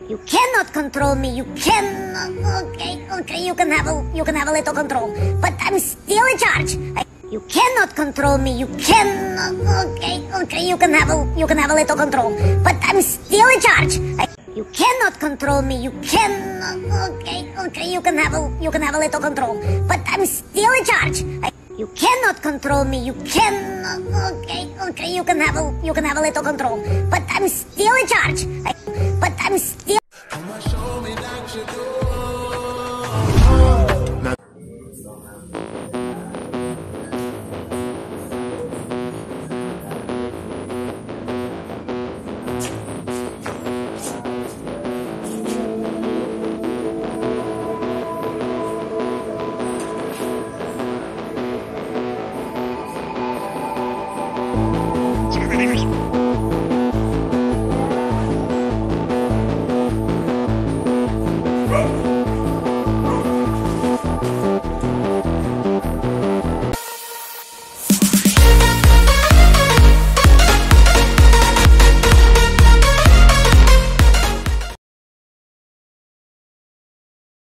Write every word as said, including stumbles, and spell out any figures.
You cannot control me. You can. Okay, okay. You can have a you can have a little control, but I'm still in charge. I, you cannot control me. You can. Okay, okay. You can have a you can have a little control, but I'm still in charge. I, you cannot control me. You can. Okay, okay. You can have a you can have a little control, but I'm still in charge. I, you cannot control me. You can. Okay, okay. You can have a you can have a little control, but I'm still in charge. I, but I'm still. Secret Raiders.